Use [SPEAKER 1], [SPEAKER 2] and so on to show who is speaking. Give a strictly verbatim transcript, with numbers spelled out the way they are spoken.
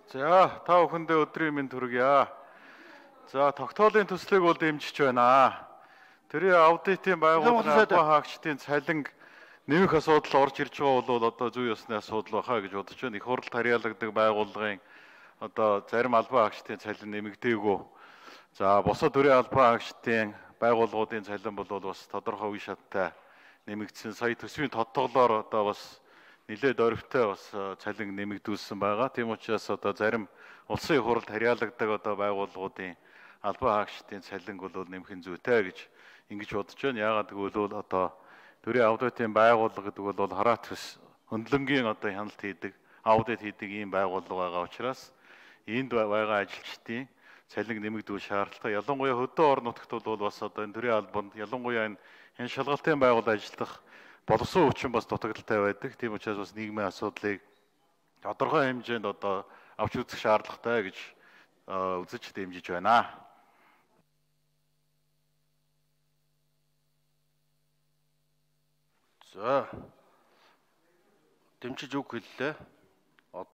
[SPEAKER 1] За, та бүхэндээ өдрийн мэнд хүргье. За, тогтоолын төслийг бол дэмжиж байна. Тэрийн аудитын байгууллагын албан хаагчдын цалинг нэмэх асуудал орж ирж байгаа бол одоо зүй ёсны асуудал баха гэж бодож байна. Их хурлд харьяалагддаг байгууллагын одоо зарим албан хаагчдын цалин нэмэгдээгүй. За, бусад төрийн албан хаагчдын байгууллагуудын цалин бол бас тодорхой үе шаттай нэмэгдсэн. Сая төсвийн тодтоглоор одоо бас нэлээд орвтой бас цалин нэмэгдүүлсэн байгаа. Тийм учраас одоо зарим улсын их хурлд харьяалагддаг одоо байгууллагуудын албан хаагчдын цалинг бол нэмэх зүйтэй гэж ингэж бодож байна. Яагаад гэвэл одоо төрийн аудитын байгууллага гэдэг бол хараат төс хөндлөнгийн одоо хяналт хийдэг, аудит хийдэг ийм байгууллага байгаа учраас энд байгаа ажилчдын цалин нэмэгдүүлэх шаардлагатай. Ялангуяа хөдөө орон нутагт бол бас одоо энэ төрийн албанд ялангуяа энэ хэн шалгалтын байгууллага ажиллах боловсон хүчин бас дутагдaltaй байдаг. Тийм учраас бас нийгмийн асуудлыг тодорхой хэмжээнд одоо авч үзэх шаардлагатай гэж үзэж дэмжиж байна.
[SPEAKER 2] За. Дэмжиж үг хэллээ.